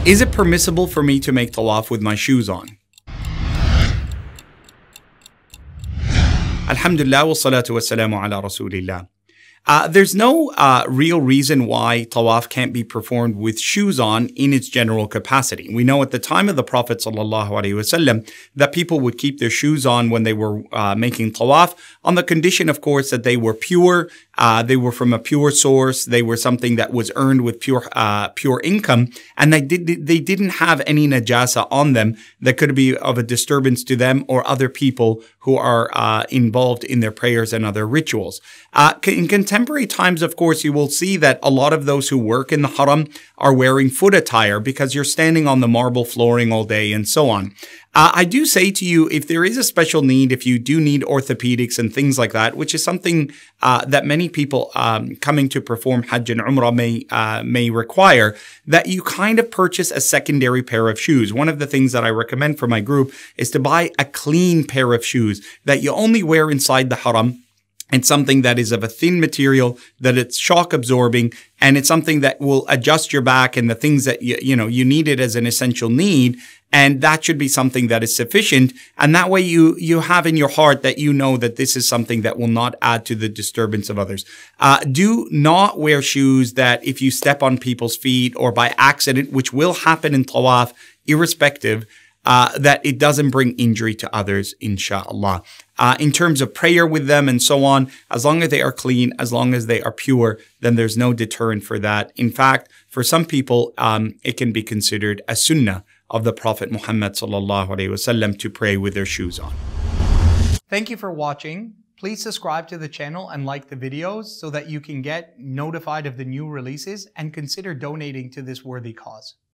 Is it permissible for me to make tawaf with my shoes on? Alhamdulillah wa salatu wa salamu ala rasulillah. There's no real reason why tawaf can't be performed with shoes on in its general capacity. We know at the time of the Prophet ﷺ that people would keep their shoes on when they were making tawaf, on the condition, of course, that they were pure, they were from a pure source, they were something that was earned with pure income, and they didn't have any najasa on them that could be of a disturbance to them or other people who are involved in their prayers and other rituals. In contemporary times, of course, you will see that a lot of those who work in the haram are wearing foot attire because you're standing on the marble flooring all day and so on. I do say to you, if there is a special need, if you do need orthopedics and things like that, which is something that many people coming to perform Hajj and Umrah may require, that you kind of purchase a secondary pair of shoes. One of the things that I recommend for my group is to buy a clean pair of shoes that you only wear inside the haram. And something that is of a thin material, that it's shock absorbing, and it's something that will adjust your back and the things that you need it as an essential need. And that should be something that is sufficient. And that way you have in your heart that you know that this is something that will not add to the disturbance of others. Do not wear shoes that if you step on people's feet or by accident, which will happen in tawaf, irrespective, that it doesn't bring injury to others, inshallah. In terms of prayer with them and so on, as long as they are clean, as long as they are pure, then there's no deterrent for that. In fact, for some people, it can be considered a sunnah of the Prophet Muhammad ﷺ to pray with their shoes on. Thank you for watching. Please subscribe to the channel and like the videos so that you can get notified of the new releases and consider donating to this worthy cause.